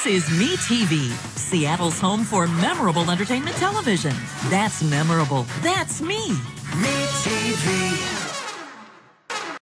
is MeTV, Seattle's home for memorable entertainment television. That's memorable. That's me.